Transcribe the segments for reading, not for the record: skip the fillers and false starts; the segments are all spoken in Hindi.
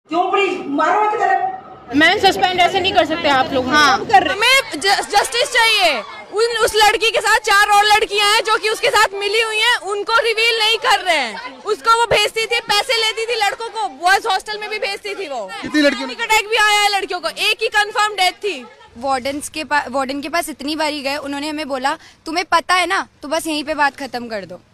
क्यों प्लीज मारो की तरफ। मैं सस्पेंड ऐसे नहीं कर सकते आप लोग। हाँ, हमें जस्टिस चाहिए। उस लड़की के साथ 4 और लड़कियां हैं जो कि उसके साथ मिली हुई हैं, उनको रिवील नहीं कर रहे हैं। उसको वो भेजती थी, पैसे लेती थी लड़कों को, बॉयज हॉस्टल में भी भेजती थी। वो कितनी लड़कियों को अटैक भी आया है लड़कियों को, एक ही कंफर्म डेथ थी। वार्डन के पास इतनी बारी गए, उन्होंने हमें बोला तुम्हें पता है ना, तो बस यहीं पे बात खत्म कर दो।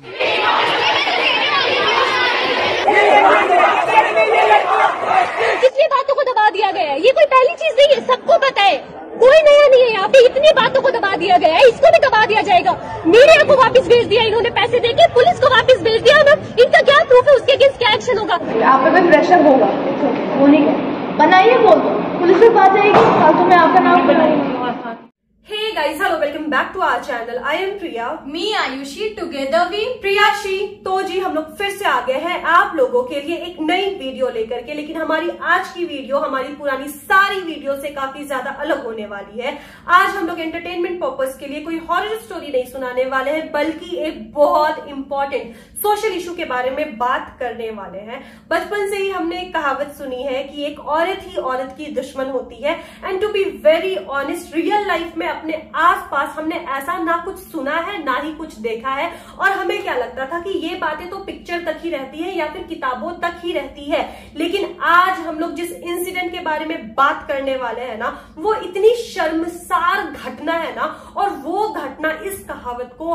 कितनी बातों को दबा दिया गया है, ये कोई पहली चीज नहीं है, सबको पता है, कोई नया नहीं है यहाँ पे। इतनी बातों को दबा दिया गया है, इसको भी दबा दिया जाएगा। मीडिया को वापस भेज दिया इन्होंने, पैसे देके पुलिस को वापस भेज दिया ना। इनका क्या प्रूफ है, उसके अगेंस्ट क्या एक्शन होगा? आप पे प्रेशर होगा, होने का बनाइए, बोल दो, पुलिस में बात आएगी, फालतू में आपका नाम बनाएंगे। Hey guys, hello, welcome back to our channel. I am Priya. Me Ayushi, together we प्रियाशी। तो जी हम लोग फिर से आ गए हैं आप लोगों के लिए एक नई वीडियो लेकर के, लेकिन हमारी आज की वीडियो हमारी पुरानी सारी वीडियो से काफी ज्यादा अलग होने वाली है। आज हम लोग एंटरटेनमेंट पर्पस के लिए कोई हॉरर स्टोरी नहीं सुनाने वाले हैं, बल्कि एक बहुत इंपॉर्टेंट सोशल इशू के बारे में बात करने वाले हैं। बचपन से ही हमने एक कहावत सुनी है कि एक औरत ही औरत की दुश्मन होती है। And to be very honest, real life में अपने आसपास हमने ऐसा ना कुछ सुना है ना ही कुछ देखा है, और हमें क्या लगता था कि ये बातें तो पिक्चर तक ही रहती है या फिर किताबों तक ही रहती है। लेकिन आज हम लोग जिस इंसिडेंट के बारे में बात करने वाले हैं ना, वो इतनी शर्मसार घटना है ना, और वो घटना इस कहावत को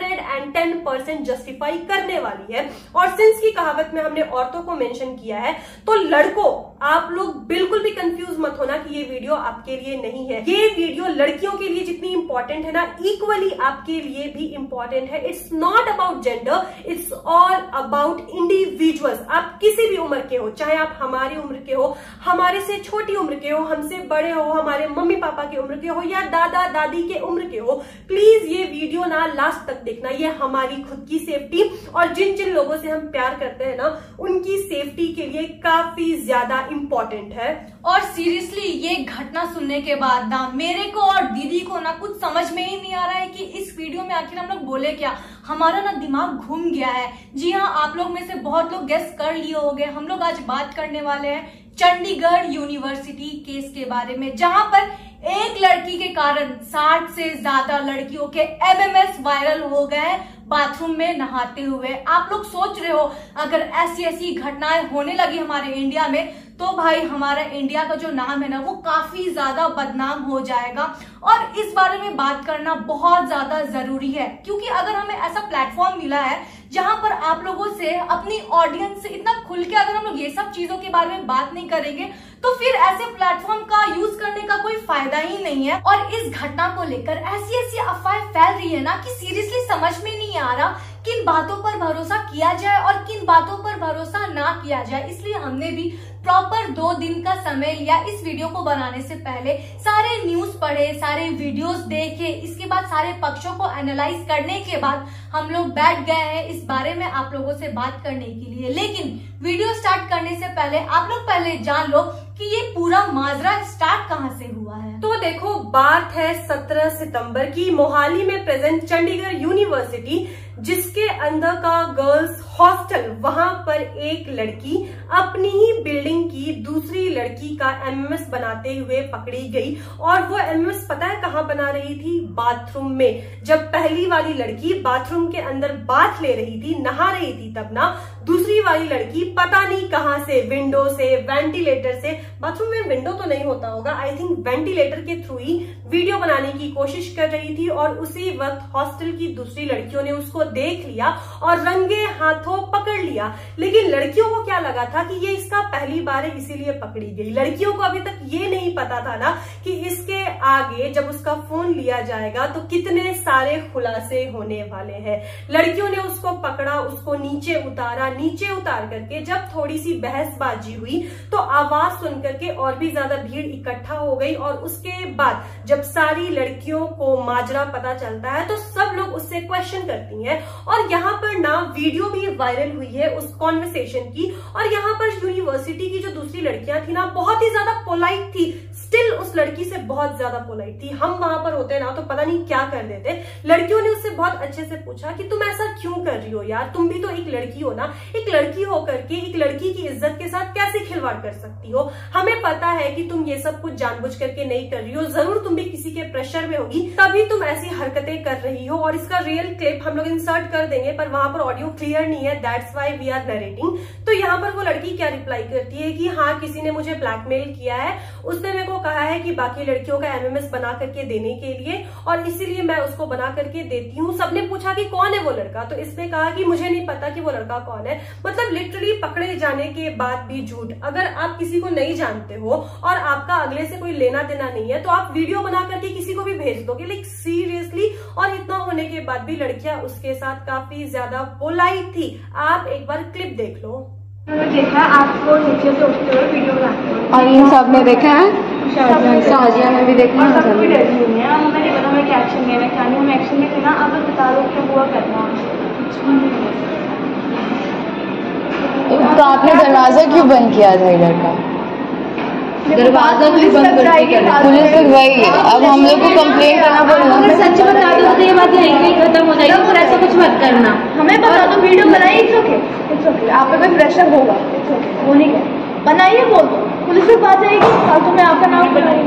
110% जस्टिफाई करने वाली है। और सिंस की कहावत में हमने औरतों को मेंशन किया है, तो लड़कों आप लोग बिल्कुल भी कंफ्यूज मत होना कि ये वीडियो आपके लिए नहीं है। ये वीडियो लड़कियों के लिए जितनी इंपॉर्टेंट है ना, इक्वली आपके लिए भी इंपॉर्टेंट है। It's not about gender, it's all about individuals. आप किसी भी उम्र के हो, चाहे आप हमारी उम्र के हो, हमारे से छोटी उम्र के हो, हमसे बड़े हो, हमारे मम्मी पापा की उम्र के हो, या दादा दादी के उम्र के हो, प्लीज ये वीडियो ना लास्ट तक देखना। ये हमारी खुद की सेफ्टी और जिन जिन लोगों से हम प्यार करते हैं ना, उनकी सेफ्टी के लिए काफी ज्यादा इंपॉर्टेंट है। और सीरियसली ये घटना सुनने के बाद ना मेरे को और दीदी को ना कुछ समझ में ही नहीं आ रहा है कि इस वीडियो में आखिर हम लोग बोले क्या। हमारा ना दिमाग घूम गया है। जी हाँ, आप लोग में से बहुत लोग गेस कर लिए होंगे, हम लोग आज बात करने वाले हैं चंडीगढ़ यूनिवर्सिटी केस के बारे में, जहां पर एक लड़की के कारण 60 से ज्यादा लड़कियों के MMS वायरल हो गए बाथरूम में नहाते हुए। आप लोग सोच रहे हो अगर ऐसी ऐसी घटनाएं होने लगी हमारे इंडिया में, तो भाई हमारा इंडिया का जो नाम है ना, वो काफी ज्यादा बदनाम हो जाएगा। और इस बारे में बात करना बहुत ज्यादा जरूरी है, क्योंकि अगर हमें ऐसा प्लेटफॉर्म मिला है जहां पर आप लोगों से, अपनी ऑडियंस से इतना खुल के अगर हम लोग ये सब चीजों के बारे में बात नहीं करेंगे, तो फिर ऐसे प्लेटफॉर्म का यूज करने का कोई फायदा ही नहीं है। और इस घटना को लेकर ऐसी ऐसी अफवाहें फैल रही है ना कि सीरियसली समझ में नहीं आ रहा किन बातों पर भरोसा किया जाए और किन बातों पर भरोसा ना किया जाए। इसलिए हमने भी प्रॉपर 2 दिन का समय लिया इस वीडियो को बनाने से पहले। सारे न्यूज पढ़े, सारे वीडियोस देखे, इसके बाद सारे पक्षों को एनालाइज करने के बाद हम लोग बैठ गए हैं इस बारे में आप लोगों से बात करने के लिए। लेकिन वीडियो स्टार्ट करने से पहले आप लोग पहले जान लो कि ये पूरा माजरा स्टार्ट कहाँ से हुआ है। तो देखो, बात है 17 सितंबर की, मोहाली में प्रेजेंट चंडीगढ़ यूनिवर्सिटी जिसके अंदर का गर्ल्स हॉस्टल, वहां पर एक लड़की अपनी ही बिल्डिंग की दूसरी लड़की का MMS बनाते हुए पकड़ी गई। और वो MMS पता है कहाँ बना रही थी? बाथरूम में। जब पहली वाली लड़की बाथरूम के अंदर बाथ ले रही थी, नहा रही थी, तब ना दूसरी वाली लड़की पता नहीं कहां से, विंडो से, वेंटिलेटर से, बाथरूम में विंडो तो नहीं होता होगा, आई थिंक वेंटिलेटर के थ्रू ही वीडियो बनाने की कोशिश कर रही थी। और उसी वक्त हॉस्टल की दूसरी लड़कियों ने उसको देख लिया और रंगे हाथों पकड़ लिया। लेकिन लड़कियों को क्या लगा था कि ये इसका पहली बार है, इसीलिए पकड़ी गई। लड़कियों को अभी तक ये नहीं पता था ना कि इसके आगे जब उसका फोन लिया जाएगा तो कितने सारे खुलासे होने वाले हैं। लड़कियों ने उसको पकड़ा, उसको नीचे उतारा, नीचे उतार करके जब थोड़ी सी बहसबाजी हुई तो आवाज सुन करके और भी ज्यादा भीड़ इकट्ठा हो गई। और उसके बाद जब सारी लड़कियों को माजरा पता चलता है तो सब लोग उससे क्वेश्चन करती हैं। और यहाँ पर ना वीडियो भी वायरल हुई है उस कॉन्वर्सेशन की। और यहाँ पर यूनिवर्सिटी की जो दूसरी लड़कियां थी ना, बहुत ही ज्यादा पोलाइट थी, स्टिल उस लड़की से बहुत ज्यादा पोलाइट थी। हम वहां पर होते ना तो पता नहीं क्या कर देते। लड़कियों ने उससे बहुत अच्छे से पूछा कि तुम ऐसा क्यों कर रही हो यार, तुम भी तो एक लड़की हो ना, एक लड़की होकर के एक लड़की की इज्जत के साथ कैसे खिलवाड़ कर सकती हो। हमें पता है कि तुम ये सब कुछ जानबूझ करके नहीं कर रही हो, जरूर तुम भी किसी के प्रेशर में होगी तभी तुम ऐसी हरकतें कर रही हो। और इसका रियल क्लिप हम लोग इंसर्ट कर देंगे, पर वहां पर ऑडियो क्लियर नहीं है, that's why we are narrating. तो यहाँ पर वो लड़की क्या रिप्लाई करती है कि हाँ किसी ने मुझे ब्लैकमेल किया है, उसने मेरे को कहा है कि बाकी लड़कियों का एमएमएस बना करके देने के लिए, और इसीलिए मैं उसको बना करके देती हूँ। सबने पूछा कि कौन है वो लड़का, तो इसने कहा कि मुझे नहीं पता कि वो लड़का कौन है। मतलब लिटरली पकड़े जाने के बाद भी झूठ। अगर आप किसी को नहीं जानते हो और आपका अगले से कोई लेना देना नहीं है तो आप वीडियो बना करके किसी को भी भेज दोगे, लाइक सीरियसली। और इतना होने के बाद भी लड़कियां उसके साथ काफी ज्यादा पोलाइट थी। आप एक बार क्लिप देख लो। देखा आपको नीचे से उठते हुए वीडियो बनाते हो और इन सब ने देखा है, शाजिया ने भी देखा है। सब भी डरी हुई है। हमें नहीं पता मैं क्या एक्शन लिया, मैं क्या नहीं, मैं एक्शन नहीं लेना। आप बता दो क्या हुआ करना। तो आपने दरवाजा क्यों बंद किया था इधर का? दरवाजा भी बंद करके पुलिस वही। अब हम लोग को कंप्लेंट करना पड़ेगा। अगर सच बता दो तो ये बात यहीं खत्म हो जाएगी, और ऐसा कुछ मत करना। हमें बता दो, वीडियो बनाइए। It's okay. आप पे कोई प्रेशर होगा, इट्स ओके, वो नहीं करें, बनाइए, बोल दो, पुलिस से बात आएगी, फालतू में आपका नाम बनाइए।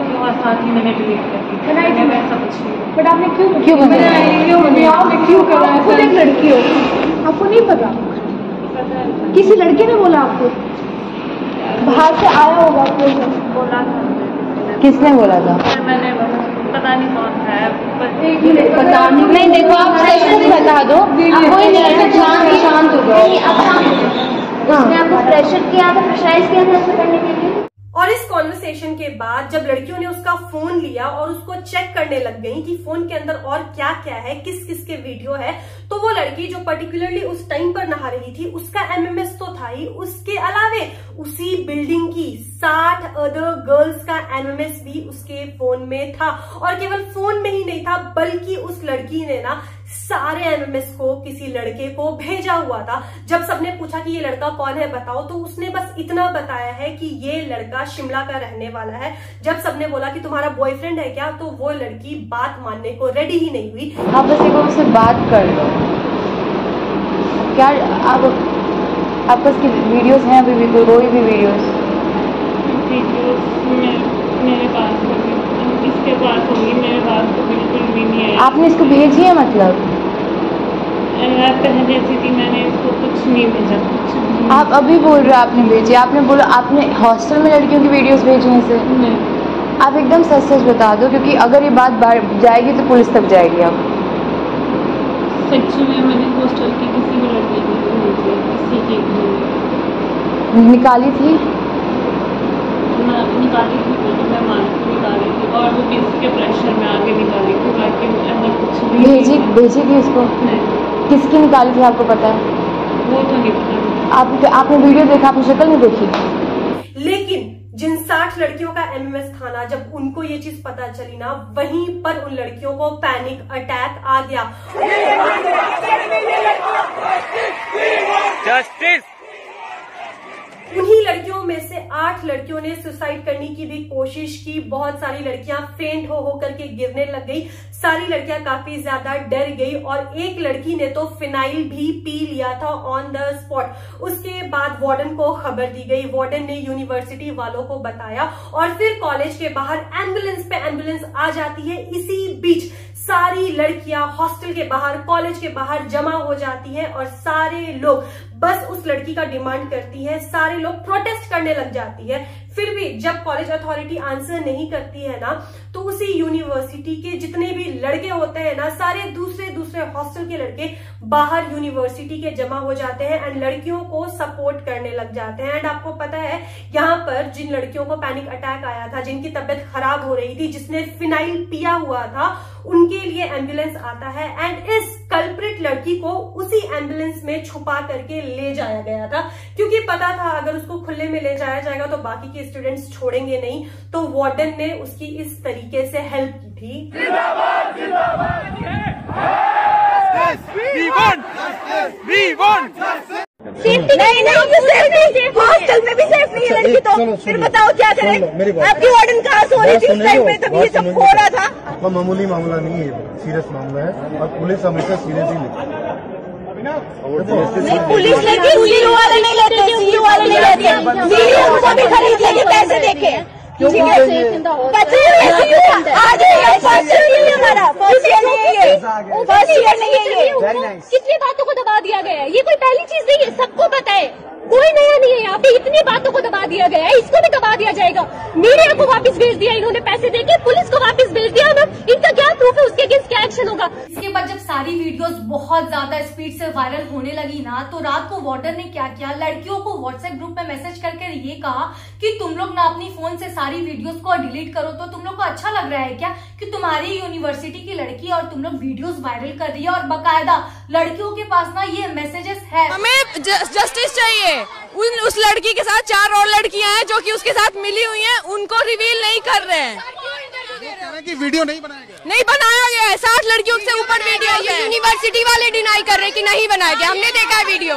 बट आपने क्यों खुद एक लड़की हो, आपको नहीं पता? किसी लड़के ने बोला आपको? बाहर से आया होगा कोई, बोला था। किसने बोला था? मैंने पता नहीं कौन है, पता नहीं। देखो आप सच बता दो, कोई नहीं, शांत हो जाओ। उसने आपको प्रेशर किया था, प्रेशराइज किया था ऐसा करने के लिए। और इस कॉन्वर्सेशन के बाद जब लड़कियों ने उसका फोन लिया और उसको चेक करने लग गई कि फोन के अंदर और क्या क्या है, किस किस के वीडियो है, तो वो लड़की जो पर्टिकुलरली उस टाइम पर नहा रही थी उसका एमएमएस तो था ही, उसके अलावे उसी बिल्डिंग की 60 अदर गर्ल्स का एमएमएस भी उसके फोन में था। और केवल फोन में ही नहीं था, बल्कि उस लड़की ने ना सारे एमएमएस को किसी लड़के को भेजा हुआ था। जब सबने पूछा कि ये लड़का कौन है बताओ, तो उसने बस इतना बताया है कि ये लड़का शिमला का रहने वाला है। जब सबने बोला कि तुम्हारा बॉयफ्रेंड है क्या, तो वो लड़की बात मानने को रेडी ही नहीं हुई। आप बस एक उससे बात कर लो। क्या आप उसकी वीडियोस हैं अभी भी? कोई भी वीडियोस मेरे पास होगी, इसके पास होगी, मेरे पास तो बिल्कुल भी नहीं है। आपने इसको भेजी है? मतलब पहले ऐसी थी, मैंने इसको कुछ नहीं भेजा, कुछ नहीं। आप अभी बोल रहे हो आपने भेजी, आपने बोला आपने हॉस्टल में लड़कियों की वीडियोस भेजी हैं इसे? नहीं। आप एकदम सच सच बता दो, क्योंकि अगर ये बात बाहर जाएगी तो पुलिस तक जाएगी। अब सच में मैंने हॉस्टल की किसी भी लड़की की नहीं भेजी, किसी की नहीं निकाली थी, निकाली थी, मैं मानती निकाली थी, और वो भी इसके प्रेशर में आगे निकाली थी, बाकी ऐसा कुछ नहीं। भेजी थी इसको? नहीं। किसकी निकाली थी आपको पता है? वो तो नहीं पता। आपने वीडियो देखा, आपने शक्ल नहीं देखी? लेकिन जिन 60 लड़कियों का एमएमएस था ना, जब उनको ये चीज पता चली ना, वहीं पर उन लड़कियों को पैनिक अटैक आ गया। जस्टिस। उन्हीं लड़कियों में से 8 लड़कियों ने सुसाइड करने की भी कोशिश की। बहुत सारी लड़कियां फेंट हो करके गिरने लग गई। सारी लड़कियां काफी ज्यादा डर गई और एक लड़की ने तो फिनाइल भी पी लिया था ऑन द स्पॉट। उसके बाद वार्डन को खबर दी गई, वार्डन ने यूनिवर्सिटी वालों को बताया और फिर कॉलेज के बाहर एम्बुलेंस पे एम्बुलेंस आ जाती है। इसी बीच सारी लड़कियां हॉस्टल के बाहर, कॉलेज के बाहर जमा हो जाती हैं और सारे लोग बस उस लड़की का डिमांड करती है। सारे लोग प्रोटेस्ट करने लग जाती है। फिर भी जब कॉलेज अथॉरिटी आंसर नहीं करती है ना, तो उसी यूनिवर्सिटी के जितने भी लड़के होते हैं ना, सारे दूसरे हॉस्टल के लड़के बाहर यूनिवर्सिटी के जमा हो जाते हैं एंड लड़कियों को सपोर्ट करने लग जाते हैं। एंड आपको पता है यहाँ पर जिन लड़कियों को पैनिक अटैक आया था, जिनकी तबीयत खराब हो रही थी, जिसने फिनाइल पिया हुआ था, उनके लिए एम्बुलेंस आता है एंड इस कल्प्रिट लड़की को उसी एम्बुलेंस में छुपा करके ले जाया गया था, क्योंकि पता था अगर उसको खुले में ले जाया जाएगा तो बाकी के स्टूडेंट्स छोड़ेंगे नहीं। तो वार्डन ने उसकी इस तरीके से हेल्प की थी। जिंदाबाद, जिंदाबाद। We want justice. We want justice. Safety नहीं, हॉस्टल में भी सेफ नहीं है लड़की तो फिर बताओ क्या करें? आपकी वार्डन कहाँ सो रही थी उस टाइम में तब ये सब हो रहा था? आपका मामूली मामला नहीं है, सीरियस मामला है और पुलिस हमेशा सीरियस ही लेती है। नहीं, पुलिस लेती, सीयू वाले नहीं लेते, सीयू वाले नहीं लेते, सीयू उनको भी खरीद लेंगे पैसे देके। फर्स्ट ईयर नहीं है ये। कितनी बातों को दबा दिया गया है, ये कोई पहली चीज नहीं है, सबको पता है, कोई नया नहीं है यहाँ पे। इतनी बातों को दबा दिया गया है, इसको भी दबा दिया जाएगा। मीडिया को वापस भेज दिया इन्होंने पैसे देके, पुलिस को वापस भेज दिया। इनका क्या प्रूफ है, उसके अगेंस्ट क्या एक्शन होगा? इसके बाद जब सारी वीडियोस बहुत ज्यादा स्पीड से वायरल होने लगी ना, तो रात को वार्डन ने क्या किया, लड़कियों को व्हाट्सएप ग्रुप में मैसेज करके ये कहा कि तुम लोग ना अपनी फोन से सारी वीडियोस को डिलीट करो। तो तुम लोग को अच्छा लग रहा है क्या कि तुम्हारी यूनिवर्सिटी की लड़की और तुम लोग वीडियोस वायरल कर रही है, और बकायदा लड़कियों के पास ना ये मैसेजेस है। हमें जस्टिस चाहिए। उस लड़की के साथ 4 और लड़कियां हैं जो कि उसके साथ मिली हुई हैं, उनको रिवील नहीं कर रहे हैं। कि वीडियो नहीं बनाया गया, नहीं बनाया गया है, 60 लड़कियों से ऊपर वीडियो है। यूनिवर्सिटी वाले डिनाई कर रहे हैं कि नहीं बनाया गया, हमने देखा है वीडियो।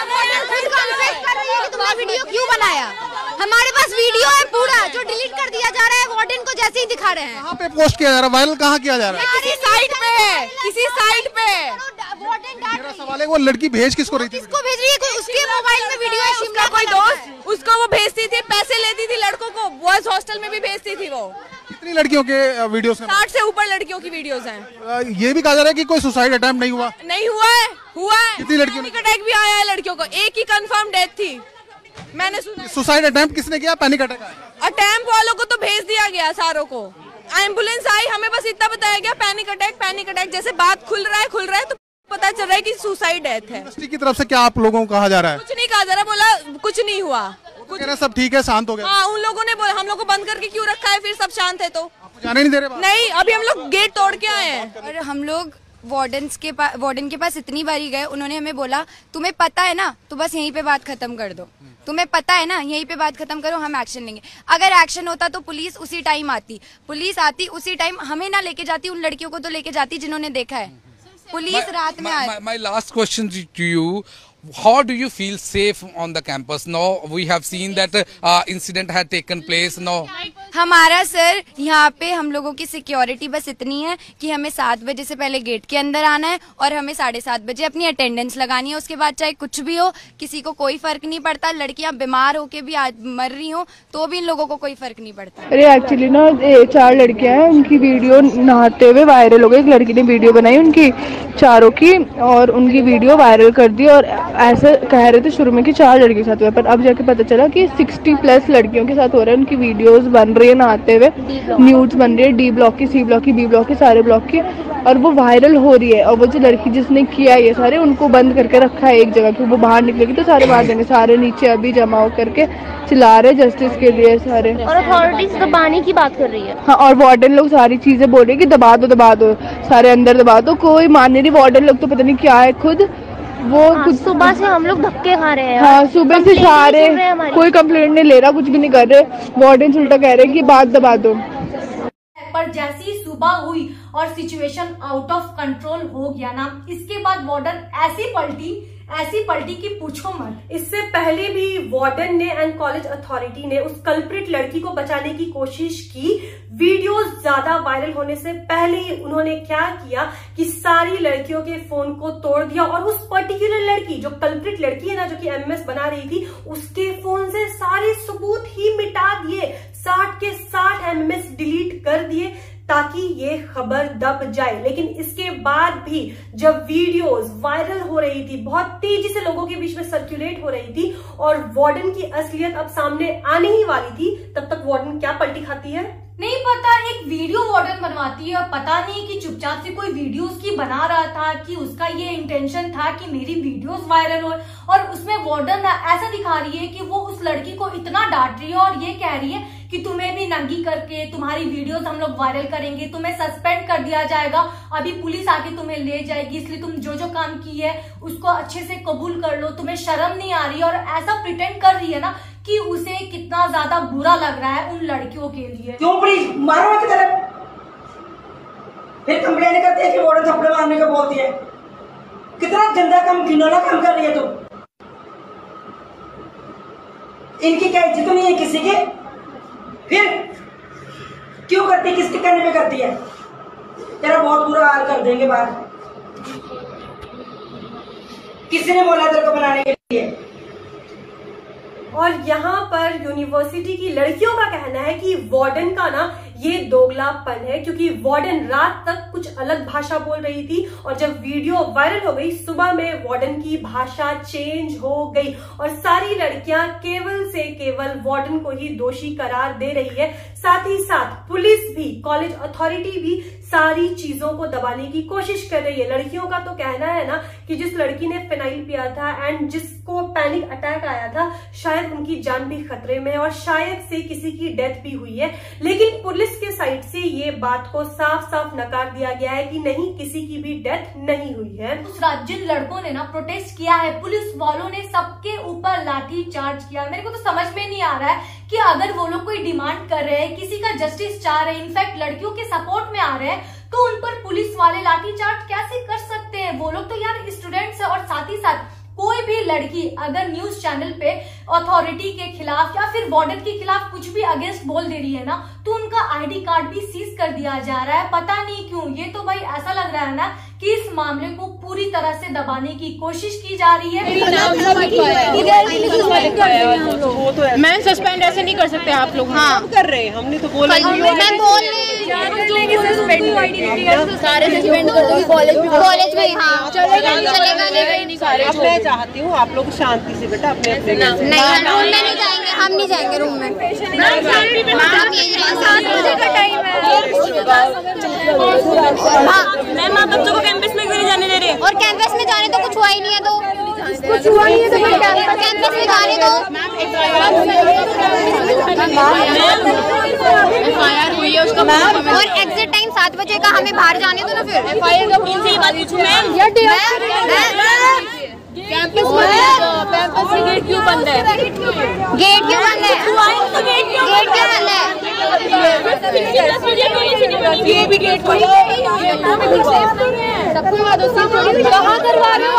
तुमने वीडियो क्यों बनाया? हमारे पास वीडियो है पूरा जो डिलीट कर दिया जा रहा है, वार्डन को जैसे ही दिखा रहे हैं। कहाँ पे पोस्ट किया जा रहा है, वायरल कहाँ किया जा रहा है? किसी साइट पे है, किसी साइट पे। मेरा सवाल है वो लड़की भेज किसको रही थी? किसको भेज रही है? उसके मोबाइल में वीडियो है, उसका कोई दोस्त, उसको वो भेजती थी, पैसे लेती थी लड़कों को, बॉयज हॉस्टल में भी भेजती थी वो। कितनी लड़कियों के वीडियोस? 60 से ऊपर लड़कियों की वीडियोस हैं। ये भी कहा जा रहा है कि कोई सुसाइड अटेम्प्ट नहीं हुआ? नहीं हुआ है, हुआ है। कितनी लड़कियों? पैनिक अटैक भी आया है लड़कियों को, एक ही कंफर्म डेथ थी, मैंने सुना। सुसाइड अटेम्प्ट किसने किया? पैनिक अटैक आया? अटेम्प्ट वालों को तो भेज दिया गया सारों को, एम्बुलेंस आई, हमें बस इतना बताया गया पैनिक अटैक। जैसे बात खुल रहा है तो पता चल रहा है कि सुसाइड डेथ है। यूनिवर्सिटी की तरफ से क्या आप लोगों को कहा जा रहा है? कुछ नहीं कहा जा रहा, बोला कुछ नहीं हुआ, कुछ सब ठीक है, शांत हो गया। हाँ, उन लोगों ने बोला हम लोग को बंद करके क्यों रखा है, फिर सब शांत है तो जाने नहीं दे रहे? नहीं, अभी हम लोग गेट तोड़ के आए हैं। और हम लोग वार्डन के पास इतनी बारी गए, उन्होंने हमें बोला तुम्हें पता है ना, तो बस यहीं पे बात खत्म कर दो, तुम्हें पता है ना, यहीं पे बात खत्म करो, हम एक्शन लेंगे। अगर एक्शन होता तो पुलिस उसी टाइम आती, उसी टाइम हमें ना लेके जाती, उन लड़कियों को तो लेके जाती जिन्होंने देखा है। पुलिस रात में आई। My last question to you, how do you feel safe on the campus? Now we have seen that incident had taken place. Now हमारा सर यहाँ पे हम लोगों की सिक्योरिटी बस इतनी है कि हमें 7 बजे से पहले गेट के अंदर आना है और हमें 7:30 बजे अपनी अटेंडेंस लगानी है। उसके बाद चाहे कुछ भी हो, किसी को कोई फर्क नहीं पड़ता। लड़कियां बीमार होके भी आज मर रही हो तो भी इन लोगों को कोई फर्क नहीं पड़ता। अरे एक्चुअली ना 4 लड़कियां हैं, उनकी वीडियो नहाते हुए वायरल हो गई। एक लड़की ने वीडियो बनाई उनकी चारों की और उनकी वीडियो वायरल कर दी, और ऐसे कह रहे थे शुरू में कि 4 लड़कियों के साथ हुआ, पर अब जाके पता चला कि 60+ लड़कियों के साथ हो रहा है। उनकी वीडियोस बन रही है नहाते हुए, न्यूड्स बन रही है, D ब्लॉक की, C ब्लॉक की, B ब्लॉक की, सारे ब्लॉक की, और वो वायरल हो रही है। और वो जो लड़की जिसने किया ये सारे, उनको बंद करके रखा है एक जगह कि वो बाहर निकलेगी तो सारे बाहर देंगे। सारे नीचे अभी जमा हो करके चिल्ला रहे जस्टिस के लिए सारे, और अथॉरिटीज दबाने की बात कर रही है। हाँ, और वार्डन लोग सारी चीजें बोल रहे हैं कि दबा दो, सारे अंदर दबा दो। कोई मान नहीं रही, वार्डन लोग तो पता नहीं क्या है खुद, वो कुछ सुबह से हम लोग धक्के खा रहे हैं। हाँ, सुबह से सारे कोई कंप्लेंट नहीं ले रहा, कुछ भी नहीं कर रहे। वार्डन उल्टा कह रहे हैं कि बात दबा दो। पर जैसी सुबह हुई और सिचुएशन आउट ऑफ कंट्रोल हो गया ना, इसके बाद वार्डन ऐसी पलटी कि पूछो मत। इससे पहले भी वार्डन ने एंड कॉलेज अथॉरिटी ने उस कल्प्रिट लड़की को बचाने की कोशिश की। वीडियोस ज्यादा वायरल होने से पहले ही उन्होंने क्या किया कि सारी लड़कियों के फोन को तोड़ दिया, और उस पर्टिकुलर लड़की जो कल्प्रिट लड़की है ना, जो कि MMS बना रही थी, उसके फोन से सारे सबूत ही मिटा दिए। 60 के 60 MMS डिलीट कर दिए ताकि ये खबर दब जाए। लेकिन इसके बाद भी जब वीडियोस वायरल हो रही थी, बहुत तेजी से लोगों के बीच में सर्कुलेट हो रही थी, और वार्डन की असलियत अब सामने आने ही वाली थी, तब तक वार्डन क्या पलटी खाती है नहीं पता। एक वीडियो वार्डन बनवाती है, और पता नहीं कि चुपचाप से कोई वीडियो उसकी बना रहा था कि उसका ये इंटेंशन था कि मेरी वीडियोस वायरल हो, और उसमें वार्डन ऐसा दिखा रही है कि वो उस लड़की को इतना डांट रही है और ये कह रही है कि तुम्हें भी नंगी करके तुम्हारी वीडियोस हम लोग वायरल करेंगे, तुम्हें सस्पेंड कर दिया जाएगा, अभी पुलिस आके तुम्हें ले जाएगी, इसलिए तुम जो काम की है उसको अच्छे से कबूल कर लो, तुम्हें शर्म नहीं आ रही है। और ऐसा प्रिटेंड कर रही है ना कि उसे कितना ज्यादा बुरा लग रहा है उन लड़कियों के लिए। क्यों प्लीज मारो की तरफ, फिर कंप्लेन करते हैं कि वार्डन थप्पड़ मारने को बोलती है। कितना गंदा काम, घिनौना काम कर रही है तुम। इनकी क्या इज्जत नहीं है किसी की? फिर क्यों करती, किसके कहने पे करती है? तेरा बहुत बुरा हाल कर देंगे बाहर। किसी ने बोला तेरे को बनाने के लिए? और यहाँ पर यूनिवर्सिटी की लड़कियों का कहना है कि वार्डन का ना ये दोगलापन है, क्योंकि वार्डन रात तक कुछ अलग भाषा बोल रही थी और जब वीडियो वायरल हो गई सुबह में वार्डन की भाषा चेंज हो गई और सारी लड़कियां केवल से केवल वार्डन को ही दोषी करार दे रही है। साथ ही साथ पुलिस भी, कॉलेज अथॉरिटी भी सारी चीजों को दबाने की कोशिश कर रही है। लड़कियों का तो कहना है ना कि जिस लड़की ने फिनाइल पिया था एंड जिसको पैनिक अटैक आया था, शायद उनकी जान भी खतरे में है और शायद से किसी की डेथ भी हुई है। लेकिन पुलिस के साइड से ये बात को साफ साफ नकार दिया गया है कि नहीं, किसी की भी डेथ नहीं हुई है। उस रात जिन लड़कों ने ना प्रोटेस्ट किया है, पुलिस वालों ने सबके ऊपर लाठी चार्ज किया। मेरे को तो समझ में नहीं आ रहा है कि अगर वो लोग कोई डिमांड कर रहे हैं, किसी का जस्टिस चाह रहे हैं, इनफैक्ट लड़कियों के सपोर्ट में आ रहे हैं, तो उन पर पुलिस वाले लाठीचार्ज कैसे कर सकते हैं? वो लोग तो यार स्टूडेंट्स है। और साथ ही साथ कोई भी लड़की अगर न्यूज चैनल पे अथॉरिटी के खिलाफ या फिर वार्डन के खिलाफ कुछ भी अगेंस्ट बोल दे रही है ना, तो उनका आईडी कार्ड भी सीज कर दिया जा रहा है। पता नहीं क्यों। ये तो भाई ऐसा लग रहा है ना कि इस मामले को पूरी तरह से दबाने की कोशिश की जा रही है। मैम सस्पेंड ऐसे नहीं कर सकते आप लोग। हाँ कर रहे हैं, हमने तो बोला सारे सस्पेंड कर दो कॉलेज में। हाँ चलेगा नहीं सारे। अब मैं चाहती हूँ आप लोग शांति से बेटा अपने अपने रूम में नहीं जाएंगे, हम नहीं जाएंगे रूम में। 7 बजे का टाइम है। मैम आप बच्चों को कैंपस में क्यों नहीं जाने दे रहे? और कैंपस में जाने तो कुछ हुआ ही नहीं है, तो कुछ हुआ नहीं है तो कैंपस में जाने दो। एफआईआर हुई है उसका और एग्जिट टाइम 7 बजे का, हमें बाहर जाने दो ना। फिर एफआईआर का इनसे ही बात पूछूं मैम। कैंपस में गेट क्यों बंद है? गेट क्यों बंद है? गेट क्यों बंद है? ये भी गेट कहाँ करवा रहे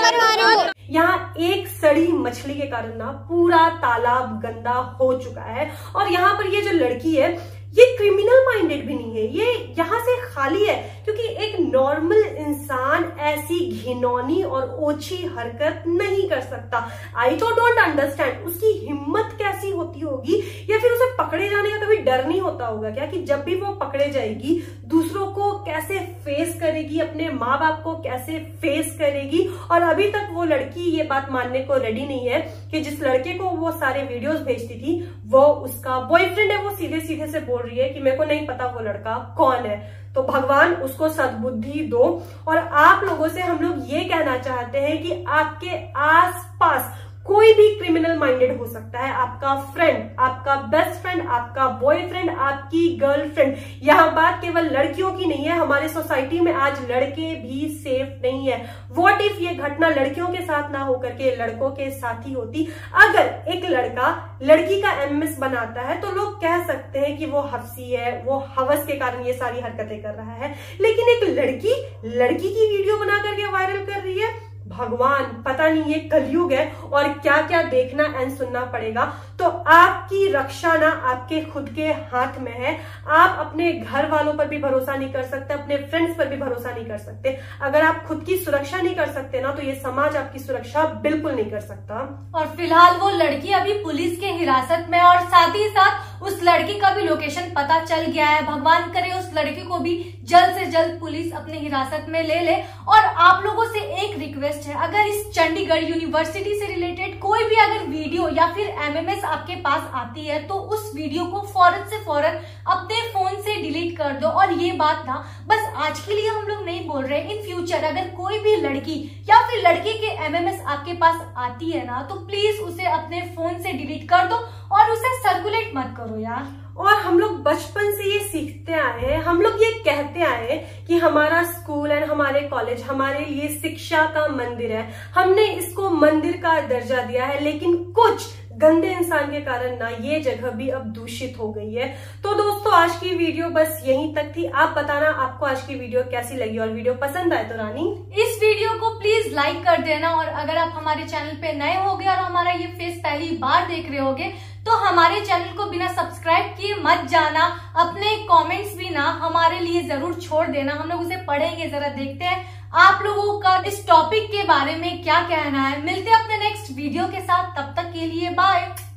हो? यहाँ एक सड़ी मछली के कारण ना पूरा तालाब गंदा हो चुका है। और यहाँ पर ये जो लड़की है ये क्रिमिनल माइंडेड भी नहीं है, ये यहाँ से खाली है, क्योंकि एक नॉर्मल इंसान ऐसी घिनौनी और ओछी हरकत नहीं कर सकता। आई तो डोंट अंडरस्टैंड उसकी हिम्मत कैसी होती होगी, या फिर उसे पकड़े जाने का कभी डर नहीं होता होगा क्या कि जब भी वो पकड़े जाएगी दूसरों को कैसे फेस करेगी, अपने माँ बाप को कैसे फेस करेगी। और अभी तक वो लड़की ये बात मानने को रेडी नहीं है कि जिस लड़के को वो सारे वीडियोस भेजती थी वो उसका बॉयफ्रेंड है। वो सीधे सीधे से बोल रही है कि मेरे को नहीं पता वो लड़का कौन है। तो भगवान उसको सद्बुद्धि दो। और आप लोगों से हम लोग ये कहना चाहते हैं कि आपके आसपास कोई भी क्रिमिनल माइंडेड हो सकता है, आपका फ्रेंड, आपका बेस्ट फ्रेंड, आपका बॉयफ्रेंड, आपकी गर्लफ्रेंड। यहाँ बात केवल लड़कियों की नहीं है, हमारे सोसाइटी में आज लड़के भी सेफ नहीं है। व्हाट इफ ये घटना लड़कियों के साथ ना होकर के लड़कों के साथ ही होती? अगर एक लड़का लड़की का एमएस बनाता है तो लोग कह सकते हैं कि वो हफ्सी है, वो हवस के कारण ये सारी हरकतें कर रहा है। लेकिन एक लड़की की वीडियो बना करके वायरल कर रही है। भगवान, पता नहीं ये कलयुग है और क्या क्या देखना एंड सुनना पड़ेगा। तो आपकी रक्षा ना आपके खुद के हाथ में है। आप अपने घर वालों पर भी भरोसा नहीं कर सकते, अपने फ्रेंड्स पर भी भरोसा नहीं कर सकते। अगर आप खुद की सुरक्षा नहीं कर सकते ना, तो ये समाज आपकी सुरक्षा बिल्कुल नहीं कर सकता। और फिलहाल वो लड़की अभी पुलिस के हिरासत में, और साथ ही साथ उस लड़की का भी लोकेशन पता चल गया है। भगवान करे उस लड़की को भी जल्द से जल्द पुलिस अपने हिरासत में ले ले। और आप लोगों से एक रिक्वेस्ट है, अगर इस चंडीगढ़ यूनिवर्सिटी से रिलेटेड कोई भी अगर वीडियो या फिर एमएमएस आपके पास आती है तो उस वीडियो को फौरन से फौरन अपने फोन से डिलीट कर दो। और ये बात ना बस आज के लिए हम लोग नहीं बोल रहे, इन फ्यूचर अगर कोई भी लड़की या फिर लड़के के एमएमएस आपके पास आती है ना, तो प्लीज उसे अपने फोन से डिलीट कर दो और उसे सर्कुलेट मत करो यार। और हम लोग बचपन से ये सीखते आए हैं, हम लोग ये कहते आए हैं कि हमारा स्कूल एंड हमारे कॉलेज हमारे लिए शिक्षा का मंदिर है। हमने इसको मंदिर का दर्जा दिया है, लेकिन कुछ गंदे इंसान के कारण ना ये जगह भी अब दूषित दूषित हो गई है। तो दोस्तों आज की वीडियो बस यहीं तक थी। आप बताना आपको आज की वीडियो कैसी लगी और वीडियो पसंद आए तो रानी इस वीडियो को प्लीज लाइक कर देना, और अगर आप हमारे चैनल पे नए होगे और हमारा ये फेस पहली बार देख रहे होगे तो हमारे चैनल को बिना सब्सक्राइब किए मत जाना। अपने कमेंट्स भी ना हमारे लिए जरूर छोड़ देना, हम लोग उसे पढ़ेंगे। जरा देखते हैं आप लोगों का इस टॉपिक के बारे में क्या कहना है। मिलते हैं अपने नेक्स्ट वीडियो के साथ, तब तक के लिए बाय।